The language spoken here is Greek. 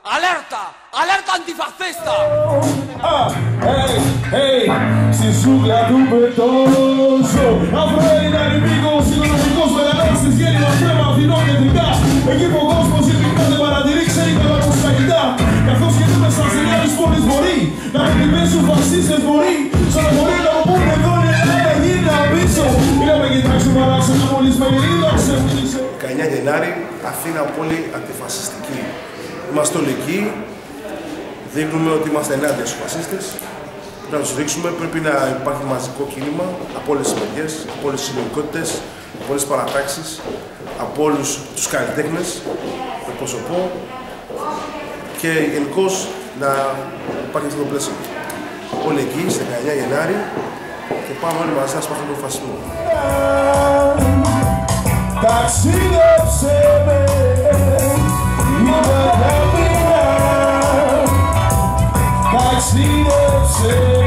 Alerta! Alerta antifascista! Στη ζούγκλα του πετώσω Αφρόοι ανημίγος, οικονομικός μετανάστης γέννημα θέμα Αθηνών κεντρικά Εκεί που ο κόσμος ειδικά δεν παρατηρεί ξέρει καλά πως τα κοιτά Καθώς κινούμε στα στεριά της πόλης μπορεί Να με τιμήσουν φασίστες μπορεί Σαν να μπορεί να μου πούνε εδώ είναι Ελλάδα γίνα πίσω Ή να με κοιτάξουν παράξενα μόλις με γυρίδαξε 19 Γενάρη, Αθήνα πόλη αντιφασιστική. Είμαστε όλοι εκεί, δείχνουμε ότι είμαστε ενάντια στους φασίστες. Πρέπει να τους δείξουμε, πρέπει να υπάρχει μαζικό κίνημα από όλες τις μεριές, από όλες τις συλλογικότητες, από όλες τις παρατάξεις, από όλους τους καλλιτέχνες, το προσωπώ και γενικώς να υπάρχει αυτό το πλαίσιο. Όλοι εκεί, στις 19 Γενάρη και πάμε όλοι μαζί να σπάσουμε τον φασισμό. Ταξίδεψε με, η αγάπη να ταξίδεψε